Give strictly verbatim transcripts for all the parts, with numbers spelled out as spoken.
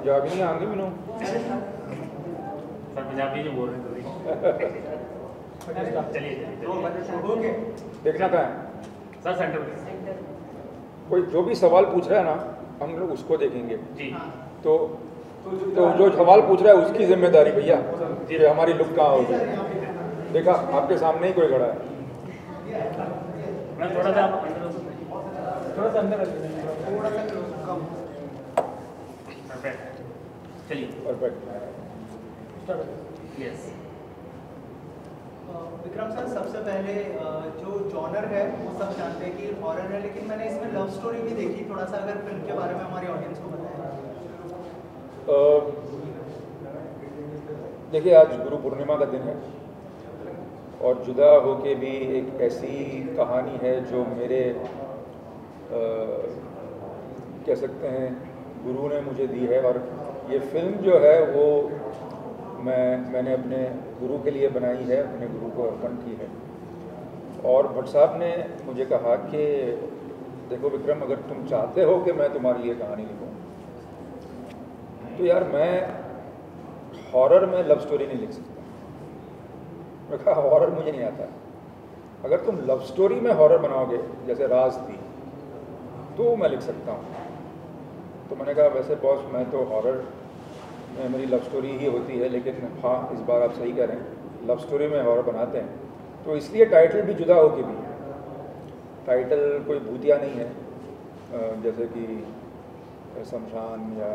पंजाबी नहीं आती मैनू सर पंजाबी जो बोल रहे थे चलिए देखना कहाँ है सर सेंटर में कोई जो भी सवाल पूछ रहा है ना हम लोग उसको देखेंगे जी तो तो जो सवाल पूछ रहा है उसकी जिम्मेदारी भैया कि हमारी लुक कहाँ होगी। देखा आपके सामने ही कोई खड़ा है। मैं थोड़ा सा आप अंदर थोड़ा सा अंदर थोड़ा सा कम। परफेक्ट चलिए परफेक्ट यस विक्रम सर, सबसे पहले जो जॉनर है वो सब जानते हैं कि हॉरर है, लेकिन मैंने इसमें लव स्टोरी भी देखी। थोड़ा सा अगर फिल्म के बारे में हमारी ऑडियंस को बताएं। देखिए आज गुरु पूर्णिमा का दिन है और जुदा होके भी एक ऐसी कहानी है जो मेरे आ, कह सकते हैं गुरु ने मुझे दी है। और ये फिल्म जो है वो मैं मैंने अपने गुरु के लिए बनाई है, अपने गुरु को अर्पण की है। और भट्ट साहब ने मुझे कहा कि देखो विक्रम, अगर तुम चाहते हो कि मैं तुम्हारे लिए कहानी लिखूं तो यार मैं हॉरर में लव स्टोरी नहीं लिख सकता। मैं कहा हॉरर मुझे नहीं आता। अगर तुम लव स्टोरी में हॉरर बनाओगे जैसे राज थी तो मैं लिख सकता हूँ। तो मैंने कहा वैसे बॉस मैं तो हॉरर में मेरी लव स्टोरी ही होती है, लेकिन हाँ इस बार आप सही कह रहे हैं, लव स्टोरी में हॉरर बनाते हैं। तो इसलिए टाइटल भी जुदा होके भी टाइटल कोई भूतिया नहीं है जैसे कि शमशान या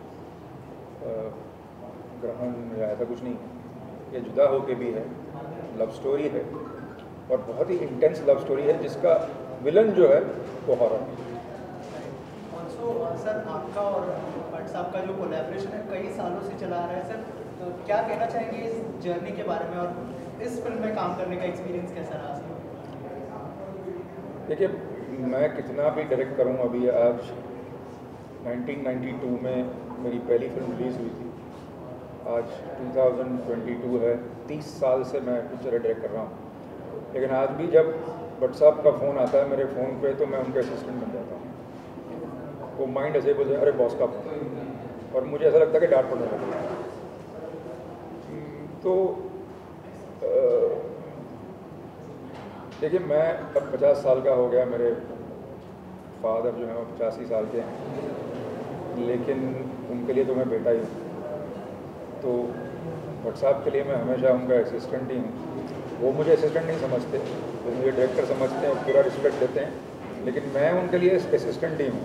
ग्रहण या ऐसा कुछ नहीं है। ये जुदा होके भी है, लव स्टोरी है और बहुत ही इंटेंस लव स्टोरी है जिसका विलन जो है वो हॉरर है। ऑल्सो सर, आपका और भट्ट साहब का जो कोलैबोरेशन है कई सालों से चला आ रहा है सर, तो क्या कहना चाहेंगे इस जर्नी के बारे में और इस फिल्म में काम करने का एक्सपीरियंस कैसा रहा सर? देखिए मैं कितना भी डायरेक्ट करूँ, अभी आज नाइनटीन नाइंटी टू में मेरी पहली फिल्म रिलीज़ हुई थी, आज टू थाउजेंड ट्वेंटी टू है, तीस साल से मैं पिक्चर डायरेक्ट कर रहा हूँ। लेकिन आज भी जब भट्ट साहब का फ़ोन आता है मेरे फ़ोन पे तो मैं उनका असिस्टेंट बन जाता हूँ। वो माइंड ऐसे बोलते हैं अरे बॉस का फोन, और मुझे ऐसा लगता है कि डांट पड़ने लगी। तो देखिए मैं अब पचास साल का हो गया, मेरे फादर जो हैं वो पचासी साल के हैं, लेकिन उनके लिए तो मैं बेटा ही हूँ। तो भट्ट साहब के लिए मैं हमेशा उनका असिस्टेंट ही हूँ। वो मुझे असिस्टेंट नहीं समझते, वो मुझे डायरेक्टर समझते हैं, पूरा रिस्पेक्ट देते हैं, लेकिन मैं उनके लिए असिस्टेंट ही हूँ।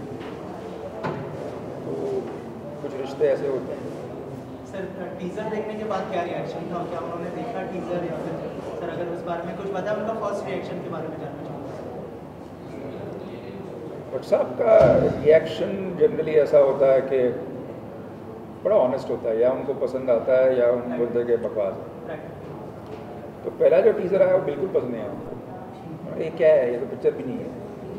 तो कुछ रिश्ते ऐसे होते हैं। सर टीजर देखने के बाद क्या रिएक्शन था? क्या उन्होंने देखा टीजर या फिर सर अगर उस बारे में कुछ बताया, उनका फर्स्ट रिएक्शन के बारे में जानना चाहूँगा। भट्ट साहब का रिएक्शन जनरली ऐसा होता है कि बड़ा ऑनेस्ट होता है, या उनको पसंद आता है या उनको बोलते हैं कि बकवास है। तो पहला जो टीज़र आया वो बिल्कुल पसंद नहीं आया उनको, ये क्या है, ये तो पिक्चर भी नहीं है।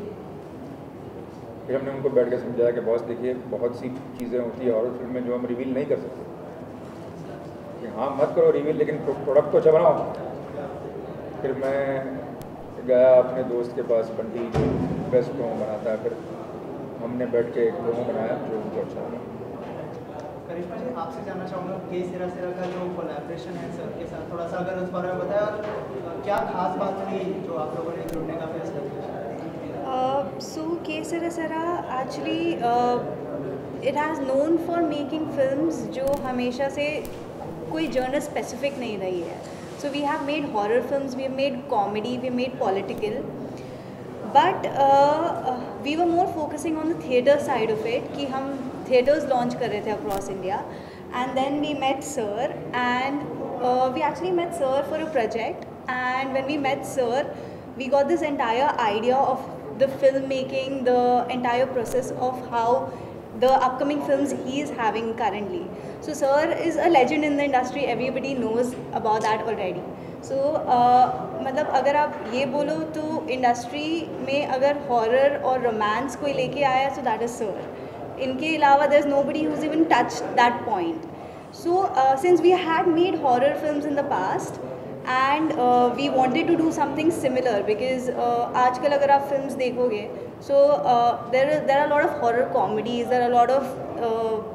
फिर हमने उनको बैठ के समझाया कि बॉस देखिए बहुत सी चीज़ें होती है हॉरर फिल्म में जो हम रिवील नहीं कर सकते। कि हाँ मत करो रिवील, लेकिन प्रोडक्ट तो अच्छा बनाओ। फिर मैं गया अपने दोस्त के पास, बंटी जो बेस्ट प्रोमो बनाता है, फिर हमने बैठ के एक प्रोमो बनाया जो उनको अच्छा लगा। करिश्मा जी, आपसे जानना चाहूँगा के सिरा सिरा का जो कोलैबोरेशन है सर के साथ, थोड़ा सा अगर उस बारे में बताया, और क्या खास बात थी जो आप लोगों ने जुड़ने का फैसला किया? So के सिरा सिरा actually uh, it has known for making films जो हमेशा से कोई genre specific नहीं रही है. So we have made horror films, we have made comedy, we have made political, but uh, we were more focusing on the theatre side of it कि हम theatres launch कर रहे थे across India, and then we met Sir and uh, we actually met Sir for a project, and when we met Sir we got this entire idea of the filmmaking, the entire process of how the upcoming films he is having currently. So Sir is a legend in the industry, everybody knows about that already. So uh, मतलब अगर आप ये बोलो तो industry में अगर horror और romance कोई लेके आया so that is Sir. इनके अलावा there is nobody who's even touched that point. So uh, since we had made horror films in the past and uh, we wanted to do something similar because uh, आजकल अगर आप films देखोगे so uh, there is there are a lot of horror comedies, there are a lot of uh,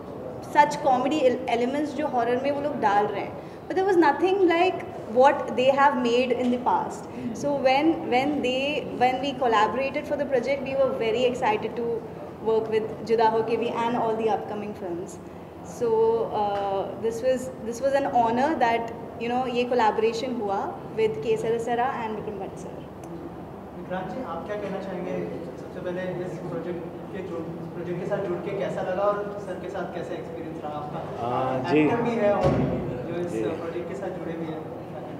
such comedy elements जो horror में वो लोग डाल रहे हैं, but there was nothing like what they have made in the past. So when when they when we collaborated for the project, we were very excited to work with Juda Ho Ke Bhi and all the upcoming films. So uh, this was this was an honor that you know ये collaboration हुआ with K. Sarasara and Vikram Bhatt sir. Vikrant ji, आप क्या कहना चाहेंगे? सबसे पहले इस project के जुड़ प्रोजेक्ट के साथ जुड़ के कैसा लगा और सर के साथ कैसा एक्सपीरियंस रहा आपका? एक्टर भी है और जो इस प्रोजेक्ट के साथ जुड़े भी हैं।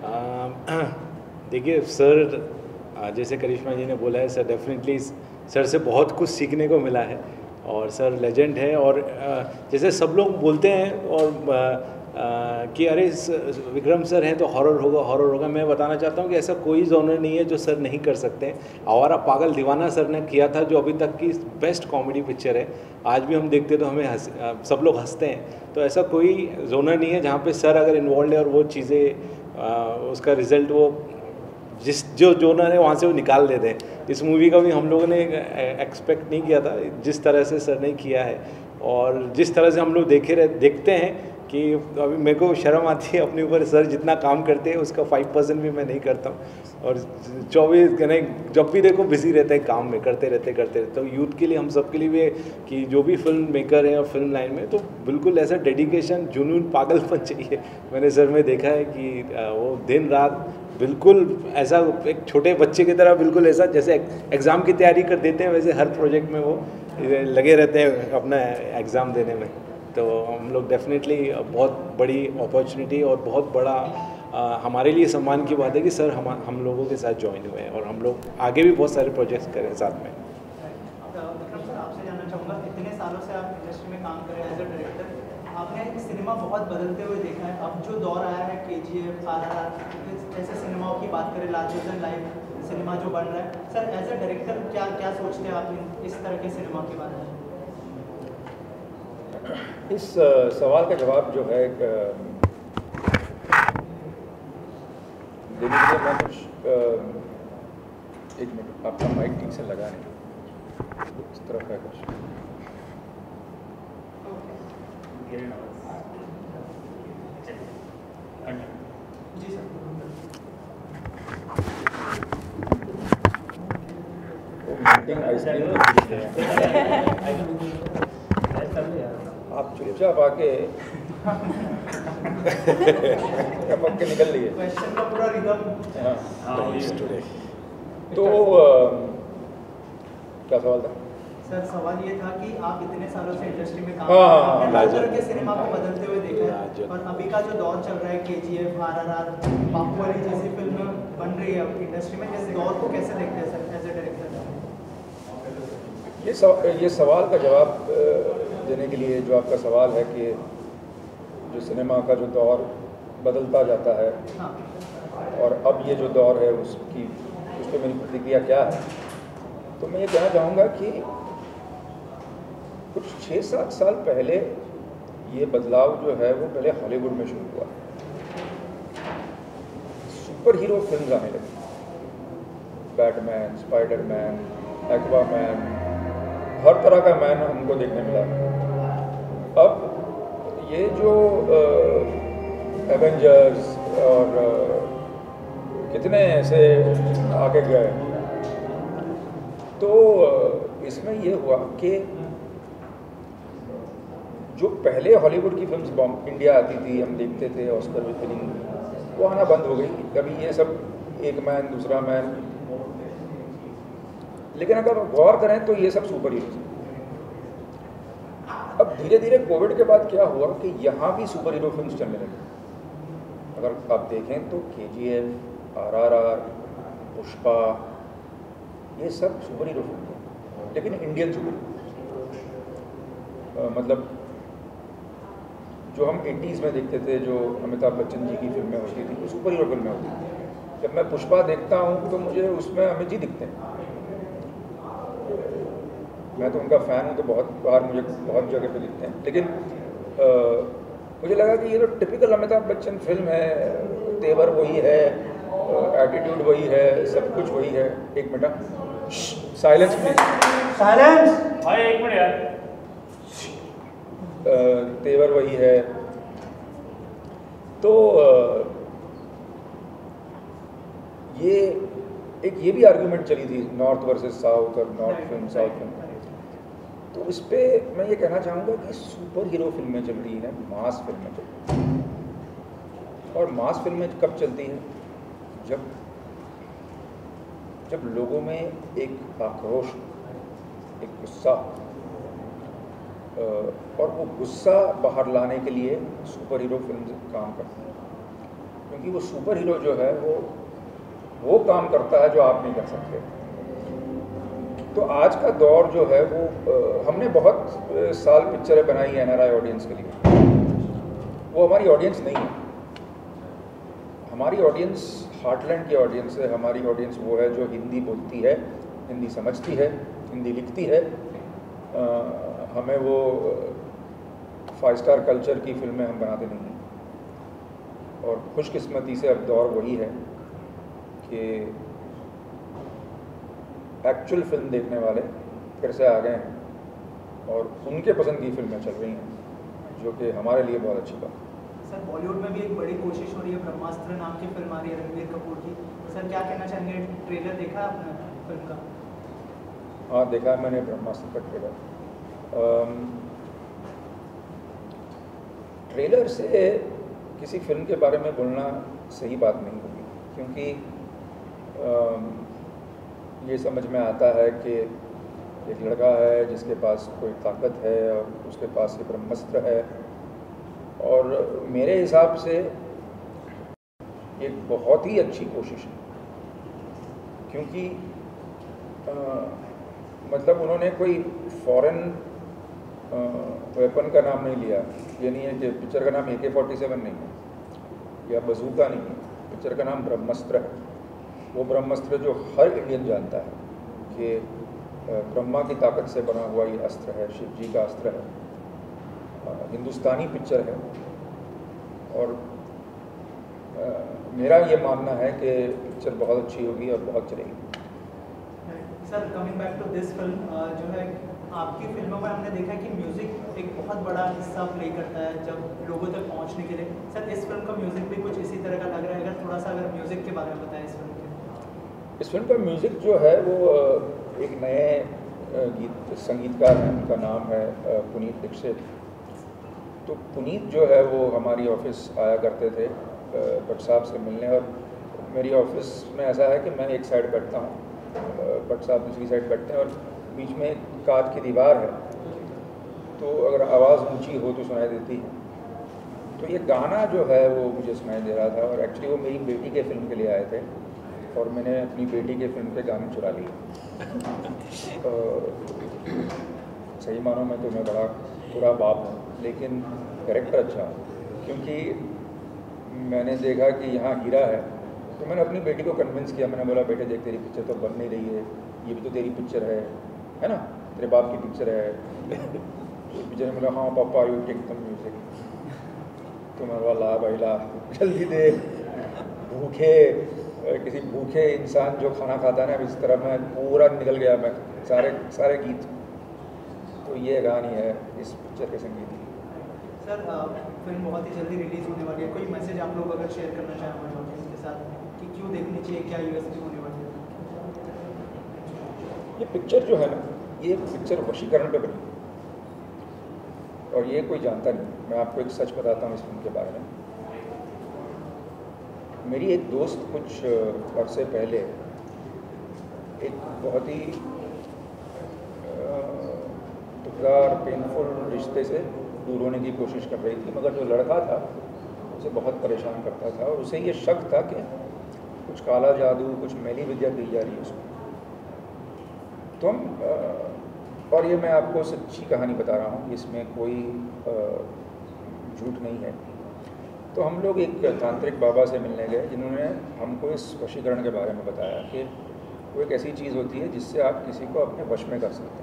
देखिए सर, जैसे करिश्मा जी ने बोला है, सर डेफिनेटली सर से बहुत कुछ सीखने को मिला है और सर लेजेंड है। और जैसे सब लोग बोलते हैं और कि अरे विक्रम सर हैं तो हॉरर होगा हॉरर होगा, मैं बताना चाहता हूँ कि ऐसा कोई जॉनर नहीं है जो सर नहीं कर सकते। आवारा पागल दीवाना सर ने किया था, जो अभी तक की बेस्ट कॉमेडी पिक्चर है। आज भी हम देखते तो हमें हंस सब लोग हंसते हैं। तो ऐसा कोई जॉनर नहीं है जहाँ पे सर अगर इन्वॉल्व है और वो चीज़ें उसका रिज़ल्ट वो जिस जो जोनर है वहाँ से वो निकाल देते हैं। इस मूवी का भी हम लोगों ने एक्सपेक्ट नहीं किया था, जिस तरह से सर ने किया है और जिस तरह से हम लोग देखे रहे देखते हैं कि अभी मेरे को शर्म आती है अपने ऊपर। सर जितना काम करते हैं उसका फाइव परसेंट भी मैं नहीं करता हूँ और चौबीस घंटे जब भी देखो बिजी रहते हैं, काम में करते रहते करते रहते। तो यूथ के लिए, हम सब के लिए भी है कि जो भी फिल्म मेकर हैं और फिल्म लाइन में, तो बिल्कुल ऐसा डेडिकेशन, जुनून, पागलपन चाहिए। मैंने सर में देखा है कि वो दिन रात बिल्कुल ऐसा एक छोटे बच्चे की तरह, बिल्कुल ऐसा जैसे एग्ज़ाम की तैयारी कर देते हैं वैसे हर प्रोजेक्ट में वो लगे रहते हैं अपना एग्ज़ाम देने में। तो हम लोग डेफिनेटली बहुत बड़ी अपॉर्चुनिटी और बहुत बड़ा आ, हमारे लिए सम्मान की बात है कि सर हम हम लोगों के साथ ज्वाइन हुए हैं और हम लोग आगे भी बहुत सारे प्रोजेक्ट्स करें साथ में। विक्रम सर, आपसे जानना चाहूँगा, इतने सालों से आप इंडस्ट्री में काम कर रहे हैं एज ए डायरेक्टर, आपने सिनेमा बहुत बदलते हुए देखा है। अब जो दौर आया है K G F, R R R ऐसे सिनेमाओं की बात करें, लार्जर देन लाइफ सिनेमा जो बन रहा है, सर एज ए डायरेक्टर क्या क्या सोचते हैं आप इस तरह के सिनेमा के बारे में? इस सवाल का जवाब जो है देने के लिए मैं कुछ एक मिनट, आपका माइक ठीक से लगा नहीं, इस तरफ है कुछ। जी सर। मीटिंग आइसक्रीम आप चुपचाप आके कपक के निकल लिए। क्वेश्चन का पूरा रिदम। हाँ, तो क्या सवाल था? सर सवाल ये था कि आप इतने सालों से इंडस्ट्री में काम हाँ, हाँ, आपने हाँ, हर तरह के सिनेमा को बदलते हुए देखा है और अभी का जो दौर चल रहा है, K G F, R R R, Baahubali जैसी फिल्म बन रही है अब इंडस्ट्री में, इस दौर को कैसे देखते हैं सर एज ए डायरेक्टर? ये सव, ये सवाल का जवाब देने के लिए जो आपका सवाल है कि जो सिनेमा का जो दौर बदलता जाता है हाँ। और अब ये जो दौर है उसकी उस पर मेरी प्रतिक्रिया क्या है, तो मैं ये कहना चाहूँगा कि कुछ छः सात साल पहले ये बदलाव जो है वो पहले हॉलीवुड में शुरू हुआ। सुपर हीरो फिल्म आने लगी, बैटमैन, स्पाइडरमैन, एक्वामैन, हर तरह का मैन हमको देखने मिला। अब ये जो एवेंजर्स और आ, कितने ऐसे आगे गए, तो इसमें ये हुआ कि जो पहले हॉलीवुड की फिल्म्स बॉम्ब इंडिया आती थी, हम देखते थे ऑस्कर विनिंग, वो आना बंद हो गई। कभी ये सब एक मैन दूसरा मैन, लेकिन अगर गौर करें तो ये सब सुपर हीरोज। अब धीरे धीरे कोविड के बाद क्या हुआ कि यहाँ भी सुपर हीरो फिल्म्स चलने लगी। अगर आप देखें तो K G F, R R R, Pushpa, ये सब सुपर हीरो फिल्म हैं, लेकिन इंडियन सुपर हीरो। मतलब जो हम एटीज़ में देखते थे, जो अमिताभ बच्चन जी की फिल्में होती थी, वो सुपर हीरो फिल्में होती थी। जब मैं पुष्पा देखता हूँ तो मुझे उसमें अमित जी दिखते हैं। मैं तो उनका फ़ैन हूँ, तो बहुत बार मुझे बहुत जगह पे दिखते हैं, लेकिन आ, मुझे लगा कि ये तो टिपिकल अमिताभ बच्चन फिल्म है, तेवर वही है, एटीट्यूड वही है, सब कुछ वही है। एक मिनट साइलेंस प्लीज, साइलेंस। भाई एक मिनट यार। तेवर वही है। तो ये एक ये भी आर्गुमेंट चली थी नॉर्थ वर्सेस साउथ और नॉर्थ फिल्म साउथ फिल्म। तो इस पे मैं ये कहना चाहूँगा कि सुपर हीरो फिल्में चल रही हैं, मास फिल्में चल रही हैं। और मास फिल्में कब चलती हैं? जब जब लोगों में एक आक्रोश, एक गुस्सा, और वो गुस्सा बाहर लाने के लिए सुपर हीरो फिल्म काम करती हैं। क्योंकि वो सुपर हीरो जो है वो वो काम करता है जो आप नहीं कर सकते। तो आज का दौर जो है वो हमने बहुत साल पिक्चरें बनाई है एनआरआई ऑडियंस के लिए, वो हमारी ऑडियंस नहीं है। हमारी ऑडियंस हार्टलैंड की ऑडियंस है। हमारी ऑडियंस वो है जो हिंदी बोलती है, हिंदी समझती है, हिंदी लिखती है। आ, हमें वो फाइव स्टार कल्चर की फिल्में हम बनाते नहीं हैं। और खुशकिस्मती से अब दौर वही है कि एक्चुअल फिल्म देखने वाले फिर से आ गए हैं और उनके पसंद की फिल्में चल रही हैं, जो कि हमारे लिए बहुत अच्छी बात है। सर बॉलीवुड में भी एक बड़ी कोशिश हो रही है, ब्रह्मास्त्र नाम की फिल्म आ रही है रणबीर कपूर की। सर क्या कहना चाहेंगे, ट्रेलर देखा आपने फिल्म का? हाँ देखा है मैंने ब्रह्मास्त्र का ट्रेलर। ट्रेलर से किसी फिल्म के बारे में बोलना सही बात नहीं होगी, क्योंकि ये समझ में आता है कि एक लड़का है जिसके पास कोई ताकत है और उसके पास ये ब्रह्मास्त्र है। और मेरे हिसाब से एक बहुत ही अच्छी कोशिश है, क्योंकि आ, मतलब उन्होंने कोई फॉरेन वेपन का नाम नहीं लिया। ये नहीं है कि पिक्चर का नाम ए के फोर्टी सेवन नहीं है या बजूका नहीं है, पिक्चर का नाम ब्रह्मास्त्र है। वो ब्रह्मास्त्र जो हर इंडियन जानता है कि ब्रह्मा की ताकत से बना हुआ ये अस्त्र है, शिव जी का अस्त्र है, हिंदुस्तानी पिक्चर है। और आ, मेरा ये मानना है कि पिक्चर बहुत अच्छी होगी और बहुत चलेगी। Sir coming back to this film, जो है आपकी फिल्मों में हमने देखा है कि म्यूज़िक एक बहुत बड़ा हिस्सा प्ले करता है जब लोगों तक पहुंचने के लिए। सर इस फिल्म का म्यूज़िक भी कुछ इसी तरह का लग रहा है, अगर थोड़ा सा अगर म्यूज़िक के बारे में बताएं इस फिल्म के। इस फिल्म का म्यूज़िक जो है वो एक नए गीत संगीतकार हैं, उनका नाम है पुनीत दीक्षित। तो पुनीत जो है वो हमारी ऑफिस आया करते थे भट्ट साहब से मिलने, और मेरी ऑफिस में ऐसा है कि मैं एक साइड बैठता हूँ, भट्ट साहब दूसरी साइड बैठते हैं, और बीच में कांच की दीवार है, तो अगर आवाज़ ऊंची हो तो सुनाई देती है। तो ये गाना जो है वो मुझे सुनाई दे रहा था, और एक्चुअली वो मेरी बेटी के फिल्म के लिए आए थे और मैंने अपनी बेटी के फिल्म के गाने चुरा लिए। तो सही मानों में तो मैं बड़ा बुरा बाप हूँ, लेकिन कैरेक्टर अच्छा है, क्योंकि मैंने देखा कि यहाँ हीरा है, तो मैंने अपनी बेटी को कन्विंस किया। मैंने बोला बेटे देख तेरी पिक्चर तो बन नहीं रही है, ये भी तो तेरी पिक्चर है है ना, तेरे बाप की पिक्चर है। पिक्चर में बोला हाँ पापा यू टेक द म्यूज़िक। तो मैं बोला ला भाई ला जल्दी दे। भूखे किसी भूखे इंसान जो खाना खाता है ना, इस तरह मैं पूरा निकल गया मैं सारे सारे गीत। तो ये कहानी है इस पिक्चर के संगीत की। सर फिल्म बहुत ही जल्दी रिलीज़ होने वाली है, कोई मैसेज आप लोग अगर शेयर करना चाहें हमारे ऑडियंस के साथ कि क्यों देखनी चाहिए, क्या यूएसपी होने वाली है? ये पिक्चर जो है ना, ये पिक्चर वशीकरण पे बनी, और ये कोई जानता नहीं। मैं आपको एक सच बताता हूँ इस फिल्म के बारे में। मेरी एक दोस्त कुछ अरसे पहले एक बहुत ही दुखदार पेनफुल रिश्ते से दूर होने की कोशिश कर रही थी, मगर जो लड़का था उसे बहुत परेशान करता था, और उसे ये शक था कि कुछ काला जादू, कुछ मैली विद्या दी जा रही है उसको। तो हम, और ये मैं आपको सच्ची कहानी बता रहा हूँ, इसमें कोई झूठ नहीं है। तो हम लोग एक तांत्रिक बाबा से मिलने गए, जिन्होंने हमको इस वशीकरण के बारे में बताया कि वो एक ऐसी चीज़ होती है जिससे आप किसी को अपने वश में कर सकते हैं।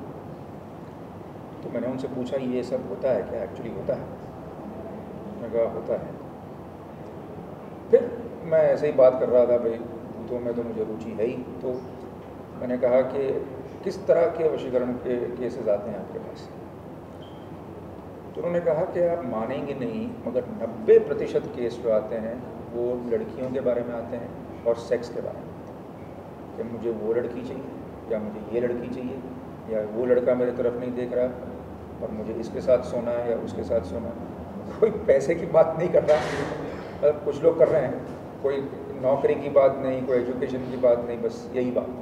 तो मैंने उनसे पूछा ये सब होता है क्या, एक्चुअली होता है? मैंने कहा होता है। फिर मैं ऐसे ही बात कर रहा था, भाई भूतों में तो मुझे रुचि है ही। तो मैंने कहा कि किस तरह के वशीकरण के केसेस आते हैं आपके पास? तो उन्होंने कहा कि आप मानेंगे नहीं, मगर नब्बे प्रतिशत केस जो आते हैं वो लड़कियों के बारे में आते हैं और सेक्स के बारे में, कि मुझे वो लड़की चाहिए या मुझे ये लड़की चाहिए या वो लड़का मेरे तरफ नहीं देख रहा और मुझे इसके साथ सोना है या उसके साथ सोना है। कोई पैसे की बात नहीं कर रहा, मतलब कुछ लोग कर रहे हैं, कोई नौकरी की बात नहीं, कोई एजुकेशन की बात नहीं, बस यही बात।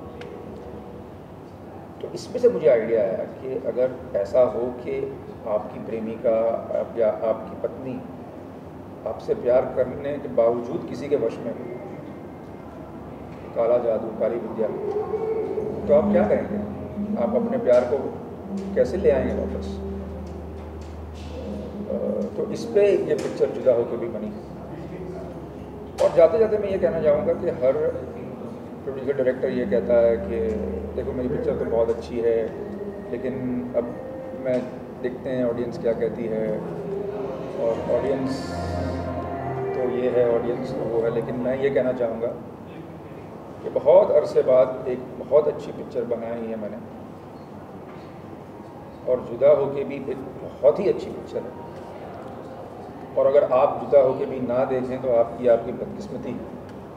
तो इसमें से मुझे आइडिया आया कि अगर ऐसा हो कि आपकी प्रेमिका या आपकी पत्नी आपसे प्यार करने के बावजूद किसी के वश में हो, काला जादू, काली विद्या, तो आप क्या करेंगे? आप अपने प्यार को कैसे ले आएंगे वापस? तो इस पे ये पिक्चर जुदा होकर भी बनी। और जाते जाते मैं ये कहना चाहूँगा कि हर प्रोड्यूसर डायरेक्टर ये कहता है कि देखो मेरी पिक्चर तो बहुत अच्छी है, लेकिन अब मैं देखते हैं ऑडियंस क्या कहती है, और ऑडियंस तो ये है, ऑडियंस तो वो है। लेकिन मैं ये कहना चाहूँगा कि बहुत अरसे बाद एक बहुत अच्छी पिक्चर बनाई है मैंने, और जुदा होके भी एक बहुत ही अच्छी पिक्चर है। और अगर आप जुदा होके भी ना देखें तो आपकी आपकी बदकिस्मती है।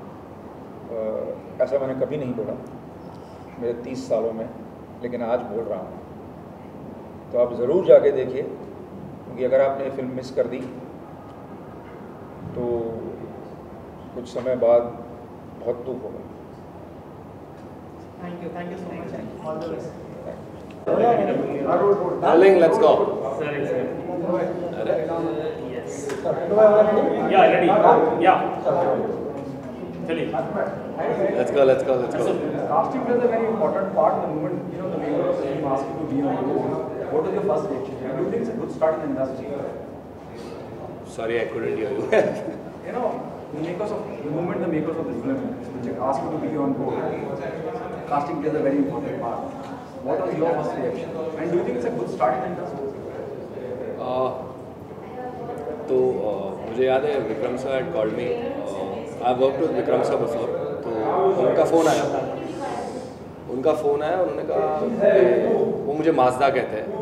ऐसा मैंने कभी नहीं बोला मेरे तीस सालों में, लेकिन आज बोल रहा हूँ। तो आप ज़रूर जाके देखिए, क्योंकि अगर आपने ये फिल्म मिस कर दी तो कुछ समय बाद बहुत दुख होगा। Thank you, thank you so much, all the best. Rolling, let's go. Sir, yes. Yeah, ready. Yeah. Chaliye. Let's go, let's go, let's go. Casting plays a very important part in the moment, you know, the makers of the film ask you to be on board. What was your first reaction? And do you think it's a good start in the industry? Sorry, I couldn't hear you. You know, the makers of the moment the makers of the film which ask you to be on board, casting plays a very important part. What was your first reaction? And do you think it's a good start in the industry? uh, तो uh, मुझे याद है Vikram sir had called me. I work with Vikram sir before, तो उनका phone आया उनका phone आया उन्होंने कहा कि वो मुझे माजदा कहते हैं।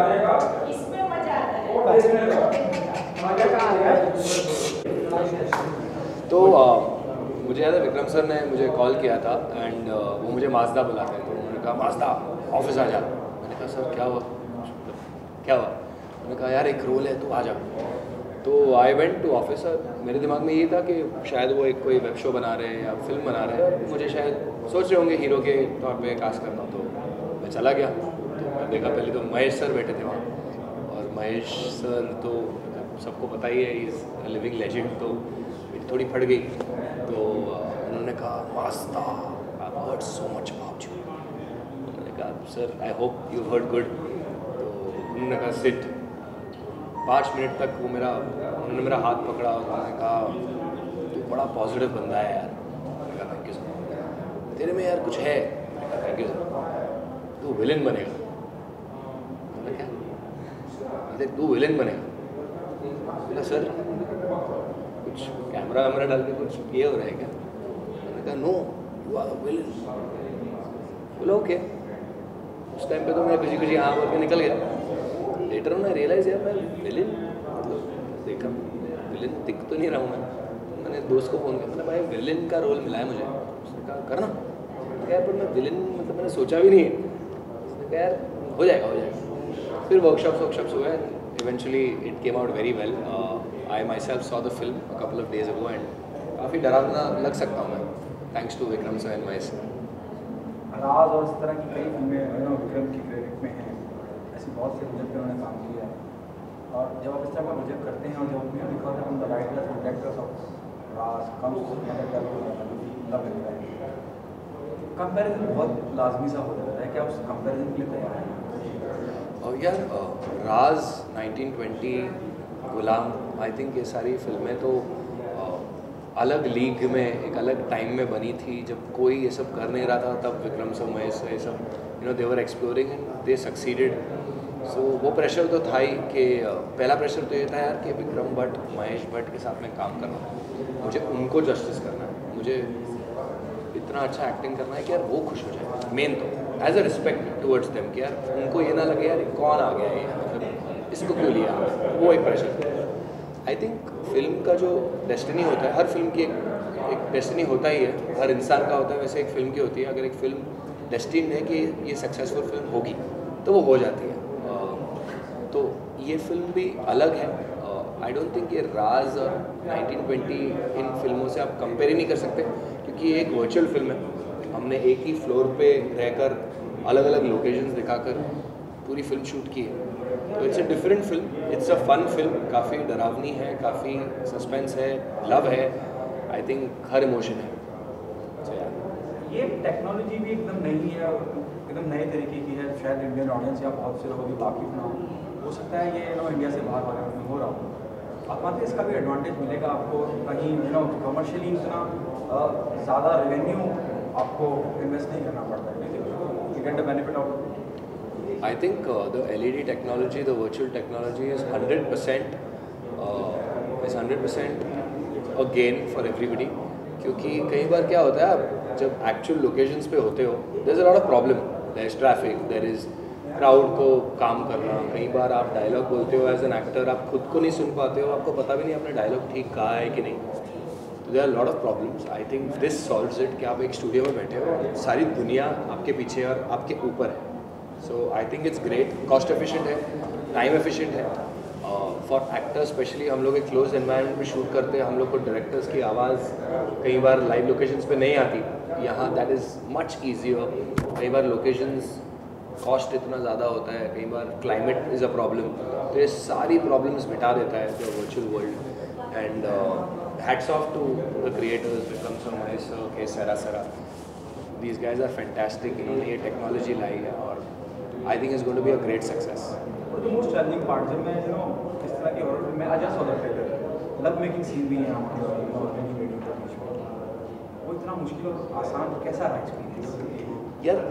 तो uh, मुझे याद है विक्रम सर ने मुझे कॉल किया था एंड uh, वो मुझे माजदा बुलाते हैं। तो उन्होंने कहा माजदा ऑफिस आ जा। मैंने कहा सर क्या हुआ क्या हुआ उन्होंने कहा यार एक रोल है तू आ जा। तो आई वेंट टू ऑफिस। मेरे दिमाग में ये था कि शायद वो एक कोई वेब शो बना रहे हैं या फिल्म बना रहे हैं, मुझे शायद सोच रहे होंगे हीरो के तौर पे कास्ट करना। तो मैं चला गया, तो मैं देखा पहले तो महेश सर बैठे थे वहाँ, और महेश सर तो सबको पता ही है, इज़ लिविंग लेजेंड। तो मेरी थोड़ी फट गई। तो उन्होंने कहा मास्ता I heard so much about you. उन्होंने कहा sir I hope you heard good. तो उन्होंने कहा सिट। पाँच मिनट तक वो मेरा उन्होंने मेरा हाथ पकड़ा और उन्होंने कहा तू बड़ा पॉजिटिव बंदा है यार। मैंने कहा थैंक यू सर। तेरे में यार कुछ है। Thank you sir. तू विलन बनेगा। मैंने क्या अरे तू विलन बनेगा। बोला सर कुछ कैमरा वैमरा डाल के कुछ ये हो रहा है क्या? मैंने कहा नो यू आर विलन। बोला ओके। उस टाइम पे तो मैं खुशी खुशी हाँ बोल के निकल गया। लेटर में रियलाइज यार मैं विलन मतलब देखा विलन दिख तो नहीं रहा हूँ मैं। मैंने दोस्त को फ़ोन किया, मैंने भाई विलन का रोल मिला है मुझे। उसने कहा करना। क्या पर मैं विलन मतलब मैंने सोचा भी नहीं है। उसने कहा यार हो जाएगा हो जाएगा। फिर वर्कशॉप्स वर्कशॉप्स हुए, eventually it came out very well. I myself saw the film a couple of days ago and काफ़ी डरावना लग सकता हूँ मैं, thanks to Vikram sir and Mahesh sir. Raj और इस तरह की कई फिल्में विक्रम की क्रेडिट में हैं, ऐसी बहुत से प्रोजेक्ट में उन्होंने काम किया है। और जब आप इस तरह का प्रोजेक्ट करते हैं और जब you because of the writers and directors of Raaz comes comparison बहुत लाजमी सा हो जाता है। क्या उस कंपैरिजन के लिए तैयार है? और यार Raaz nineteen twenty Ghulam I think ये सारी फिल्में तो अलग लीग में एक अलग टाइम में बनी थी जब कोई ये सब कर नहीं रहा था। तब विक्रम सर महेश ये सब you know they were exploring and they succeeded. So वो प्रेशर तो था ही कि पहला प्रेशर तो ये था यार कि विक्रम भट्ट महेश भट्ट के साथ में काम करना है, मुझे उनको जस्टिस करना है, मुझे इतना अच्छा एक्टिंग करना है कि यार वो खुश हो जाए। मेन तो as a respect towards them कि यार उनको ये ना लगे यार कौन आ गया ये, मतलब इसको क्यों लिया, वो एक प्रेशर। आई थिंक फिल्म का जो डेस्टिनी होता है, हर फिल्म की एक एक डेस्टिनी होता ही है, हर इंसान का होता है, वैसे एक फ़िल्म की होती है। अगर एक फ़िल्म डेस्टिन है कि ये सक्सेसफुल फिल्म होगी तो वो हो जाती है। तो ये फिल्म भी अलग है। आई डोंट थिंक ये राज और नाइनटीन ट्वेंटी इन फिल्मों से आप कंपेयर ही नहीं कर सकते, क्योंकि ये एक वर्चुअल फिल्म है। हमने एक ही फ्लोर पे रहकर अलग अलग लोकेशंस दिखाकर पूरी फिल्म शूट की है। तो it's a different film, it's a fun film, काफ़ी डरावनी है, काफ़ी सस्पेंस है, लव है, आई थिंक हर इमोशन है। ये टेक्नोलॉजी भी एकदम नई है, एकदम नए तरीके की है, शायद इंडियन ऑडियंस या बहुत से लोगों की वाकिफ ना हो हो सकता है ये नो इंडिया से बाहर वाले में हो रहा हो। आप मानते हैं इसका भी एडवांटेज मिलेगा आपको कहीं यू नो कमर्शियली इतना ज़्यादा रेवेन्यू आपको इन्वेस्ट नहीं करना पड़ता है, you get the benefit of. I think uh, the L E D technology, the virtual technology is one hundred percent uh, is one hundred percent a gain for everybody, क्योंकि कई बार क्या होता है, आप जब एक्चुअल लोकेशंस पे होते हो, there is a lot of problem, there is traffic, there is crowd को काम करना। कई बार आप डायलॉग बोलते हो एज एन एक्टर, आप खुद को नहीं सुन पाते हो, आपको पता भी नहीं आपने डायलॉग ठीक कहा है कि नहीं। तो there are lot of problems. I think this solves it कि आप एक स्टूडियो में बैठे हो और सारी दुनिया आपके पीछे और आपके ऊपर है। So I think it's great, cost efficient है, टाइम एफिशिएंट है। फॉर एक्टर्स स्पेशली, हम लोग एक क्लोज एनवायरनमेंट में शूट करते हैं, हम लोग को डायरेक्टर्स की आवाज़ कई बार लाइव लोकेशंस पे नहीं आती, यहाँ दैट इज़ मच ईजियर। कई बार लोकेशंस कॉस्ट इतना ज़्यादा होता है, कई बार क्लाइमेट इज़ अ प्रॉब्लम, तो ये सारी प्रॉब्लम्स मिटा देता है the virtual world. And hats off to the creators, Vikram sir, Mahesh sir, के सरा सरा, these guys are fantastic, इन्होंने ये टेक्नोलॉजी लाई है और I think is going to be a great success. और द मोस्ट चैलेंजिंग पार्ट, जब मैं यू नो इस तरह की हॉरर फिल्म में आज सौ ट्रेलर लव मेकिंग सीन भी है हमारे और मेरी वीडियो के बीच में, वो इतना मुश्किल और आसान कैसा रहा एक्सपीरियंस? यार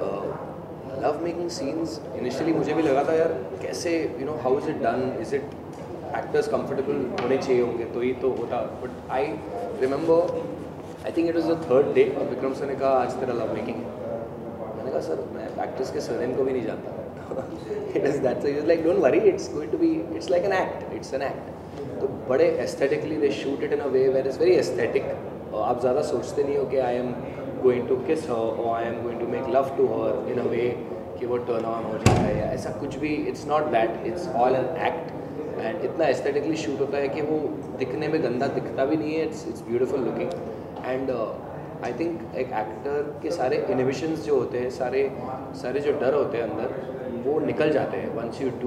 लव मेकिंग सीन्स इनिशियली मुझे भी लगा था यार कैसे, you know how is it done, is it actors comfortable होने चाहिए होंगे तो ही तो होता। But I remember I think it was the third day और विक्रम सर ने कहा आज तेरा लव मेकिंग है। मैंने कहा सर मैं एक्टर्स के सरनेम को भी नहीं जानता। It is that, so is like don't worry, it's going to be, it's like an act, it's an act. तो बड़े aesthetically they shoot it in a way where is very aesthetic. आप ज़्यादा सोचते नहीं हो कि आई am going to kiss her और I am going to make love to her in a way कि वो टर्न ऑन हो जाए या ऐसा कुछ भी। It's not that, it's all an act. And इतना एस्थेटिकली शूट होता है कि वो दिखने में गंदा दिखता भी नहीं है, it's it's beautiful looking. And I think एक एक्टर के सारे इनहिबिशंस जो होते हैं, सारे सारे जो डर होते हैं अंदर, वो निकल जाते हैं once you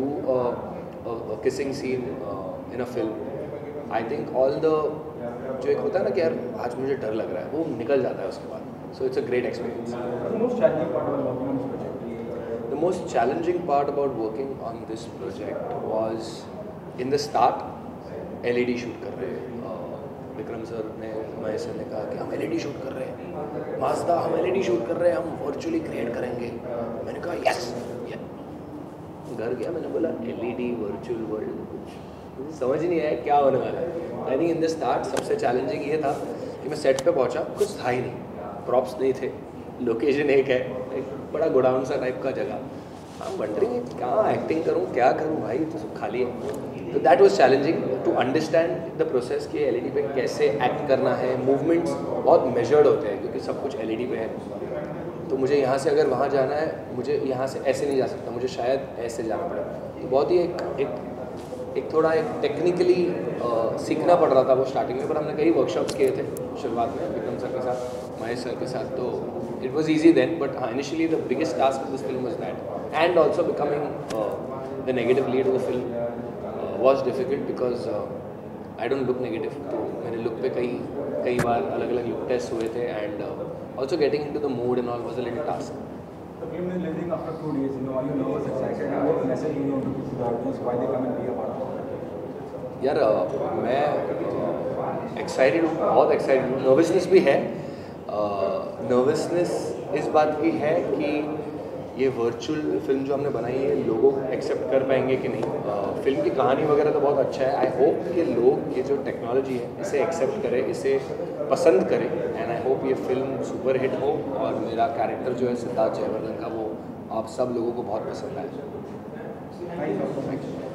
do kissing scene in a film. I think all the जो एक होता है ना कि यार आज मुझे डर लग रहा है, वो निकल जाता है उसके बाद। So it's a great experience. The most challenging part about working on this project was in the start, L E D shoot कर रहे हैं। uh, विक्रम सर ने, महेश सर ने कहा कि हम L E D शूट कर रहे हैं, माजदा हम L E D शूट कर रहे हैं, हम वर्चुअली क्रिएट करेंगे। मैंने कहा यस। घर गया, मैंने बोला L E D virtual world, कुछ समझ नहीं आया क्या होने वाला है। I think in the start सबसे चैलेंजिंग ये था कि मैं सेट पे पहुंचा, कुछ था ही नहीं, प्रॉप्स नहीं थे, लोकेशन एक है, एक बड़ा गोडाउन सा टाइप का जगह। आई एम वंडरिंग क्या एक्टिंग करूँ, क्या करूँ भाई, तो सब खाली है। तो that was challenging to understand the process कि एल ई डी पे कैसे एक्ट करना है। मूवमेंट्स बहुत मेजर्ड होते हैं क्योंकि सब कुछ एल ई डी पे है। तो मुझे यहाँ से अगर वहाँ जाना है, मुझे यहाँ से ऐसे नहीं जा सकता, मुझे शायद ऐसे जाना पड़ेगा। तो बहुत ही एक एक एक थोड़ा एक टेक्निकली सीखना पड़ रहा था वो स्टार्टिंग में, पर हमने कई वर्कशॉप्स किए थे शुरुआत में विक्रम सर के साथ, महेश सर के साथ, तो it was easy then. But uh, initially the biggest task of this film was that, and also becoming uh, the negative lead of the film uh, was difficult because uh, I don't look negative. तो मेरे look पे कई कई बार अलग अलग look tests हुए थे, and uh, also getting into the mood and all was a little task. The film is releasing after two days. You know, are you nervous, excited, and what message you want to give to the audience why they come and be a part of it? यार uh, मैं excited हूँ, बहुत excited हूँ। Nervousness भी है। Nervousness uh, इस बात की है कि ये वर्चुअल फिल्म जो हमने बनाई है लोगों एक्सेप्ट कर पाएंगे कि नहीं। uh, फिल्म की कहानी वगैरह तो बहुत अच्छा है। आई होप कि लोग ये जो टेक्नोलॉजी है इसे एक्सेप्ट करें, इसे पसंद करें, एंड आई होप ये फिल्म सुपर हिट हो और मेरा कैरेक्टर जो है सिद्धार्थ जयवर्धन का वो आप सब लोगों को बहुत पसंद आए। Thank you.